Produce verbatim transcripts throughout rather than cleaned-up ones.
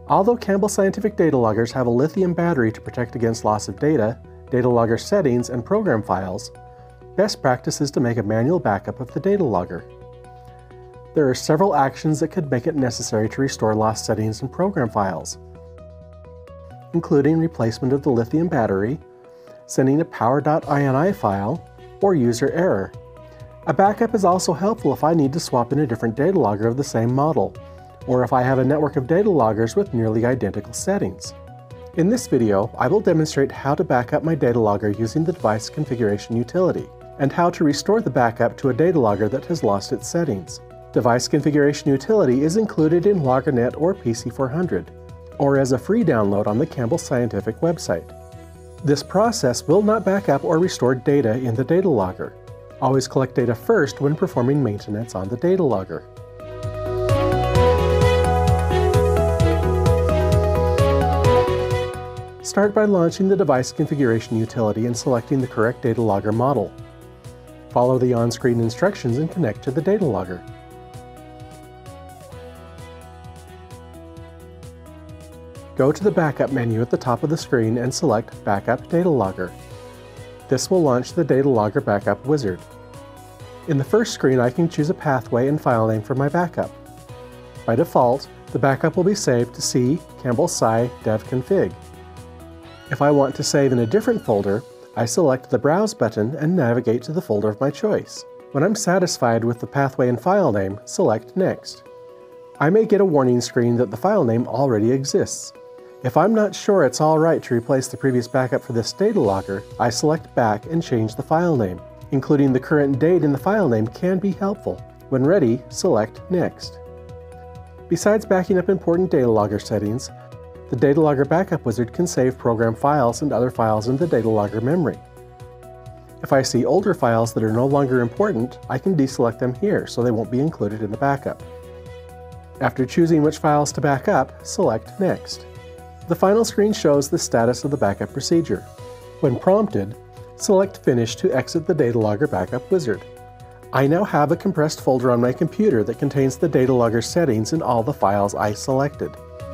Although Campbell Scientific data loggers have a lithium battery to protect against loss of data, data logger settings, and program files, best practice is to make a manual backup of the data logger. There are several actions that could make it necessary to restore lost settings and program files, including replacement of the lithium battery, sending a power.ini file, or user error. A backup is also helpful if I need to swap in a different data logger of the same model, or if I have a network of data loggers with nearly identical settings. In this video, I will demonstrate how to back up my data logger using the device configuration utility, and how to restore the backup to a data logger that has lost its settings. Device configuration utility is included in LoggerNet or P C four hundred, or as a free download on the Campbell Scientific website. This process will not back up or restore data in the data logger. Always collect data first when performing maintenance on the data logger. Start by launching the device configuration utility and selecting the correct data logger model. Follow the on-screen instructions and connect to the data logger. Go to the Backup menu at the top of the screen and select Backup Data Logger. This will launch the Data Logger Backup wizard. In the first screen, I can choose a pathway and file name for my backup. By default, the backup will be saved to C Campbell Sci Dev Config. If I want to save in a different folder, I select the Browse button and navigate to the folder of my choice. When I'm satisfied with the pathway and file name, select Next. I may get a warning screen that the file name already exists. If I'm not sure it's alright to replace the previous backup for this data logger, I select Back and change the file name. Including the current date in the file name can be helpful. When ready, select Next. Besides backing up important data logger settings, the Data Logger Backup wizard can save program files and other files in the data logger memory. If I see older files that are no longer important, I can deselect them here so they won't be included in the backup. After choosing which files to back up, select Next. The final screen shows the status of the backup procedure. When prompted, select Finish to exit the Data Logger Backup wizard. I now have a compressed folder on my computer that contains the data logger settings and all the files I selected.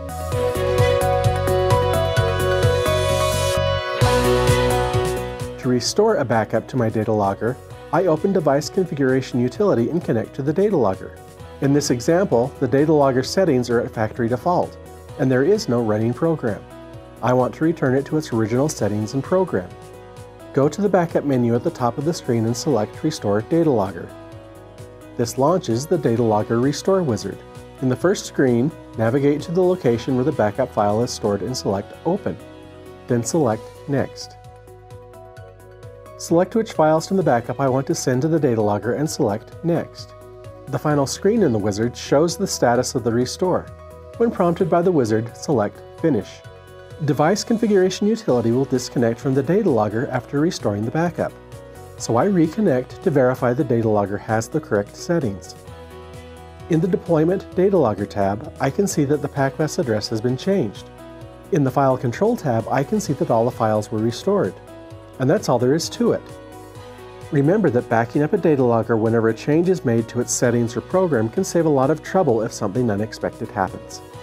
To restore a backup to my data logger, I open Device Configuration Utility and connect to the data logger. In this example, the data logger settings are at factory default, and there is no running program. I want to return it to its original settings and program. Go to the Backup menu at the top of the screen and select Restore Data Logger. This launches the Data Logger Restore wizard. In the first screen, navigate to the location where the backup file is stored and select Open. Then select Next. Select which files from the backup I want to send to the data logger and select Next. The final screen in the wizard shows the status of the restore. When prompted by the wizard, select Finish. Device Configuration Utility will disconnect from the data logger after restoring the backup, so I reconnect to verify the data logger has the correct settings. In the Deployment Data Logger tab, I can see that the P A C bus address has been changed. In the File Control tab, I can see that all the files were restored. And that's all there is to it. Remember that backing up a data logger whenever a change is made to its settings or program can save a lot of trouble if something unexpected happens.